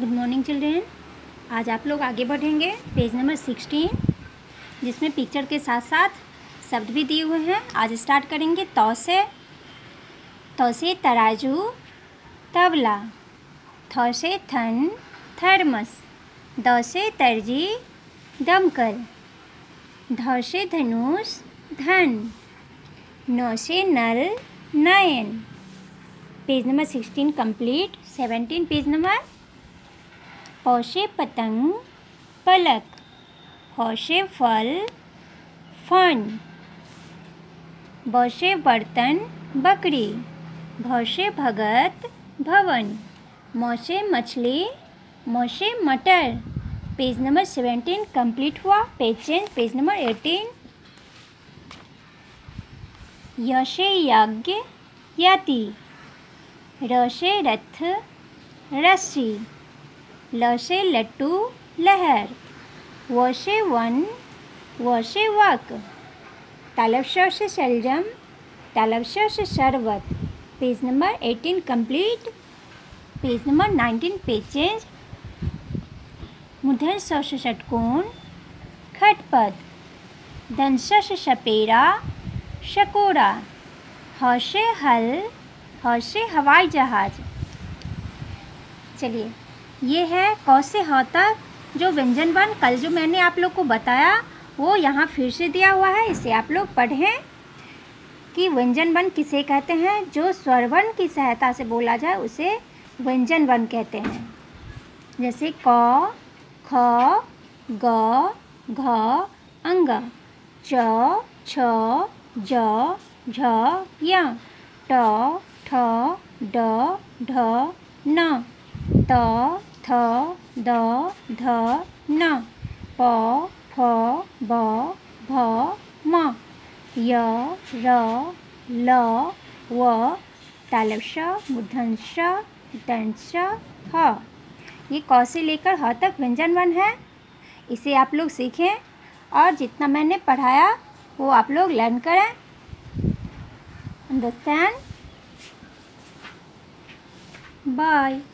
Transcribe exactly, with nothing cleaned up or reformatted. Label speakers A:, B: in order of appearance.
A: Good morning children. आज आप लोग आगे बढ़ेंगे पेज नंबर सिक्सटीन, जिसमें पिक्चर के साथ साथ शब्द भी दिए हुए हैं। आज स्टार्ट करेंगे तौ से। तौ से तराजू तबला, थ से थन थर्मस, द से दर्जी दमकल, ध से धनुष धन, न से नल नयन। Page number sixteen complete. Seventeen page number. प से पतंग पलक, ह से फल फन, ब से बर्तन बकरी, भ से भगत भवन, म से मछली म से मटर। पेज नंबर सेवेंटीन कंप्लीट हुआ। Page change. Page number eighteen. य से यज्ञ यति, र से रथ रस्सी, ल से लट्टू लहर, व से वन व से वक, तालब श से शलजम, तालब श से शरबत। Page number eighteen complete. Page number nineteen page change. मूर्धन्य स से षटकोण खटपट, दंत स से सपेरा शकोरा, ह से हल, ह से हवाई जहाज। चलिए, ये है क से ह तक जो व्यंजन वर्ण कल जो मैंने आप लोग को बताया वो यहाँ फिर से दिया हुआ है। इसे आप लोग पढ़ें कि व्यंजन वर्ण किसे कहते हैं। जो स्वर वर्ण की सहायता से बोला जाए उसे व्यंजन वर्ण कहते हैं। जैसे क, ख, ग, घ, अंग, च, छ, ज, झ, य, ट, ठ, ड, ढ, न, त, थ, द, ध, न, प, फ, ब, भ, म, य, र, ल, व, तालब श, मूर्धन्य ष, दंत स, ह। ये क से लेकर ह तक व्यंजन वर्ण है। इसे आप लोग सीखें और जितना मैंने पढ़ाया वो आप लोग लर्न करें। अंडरस्टैंड? बाय।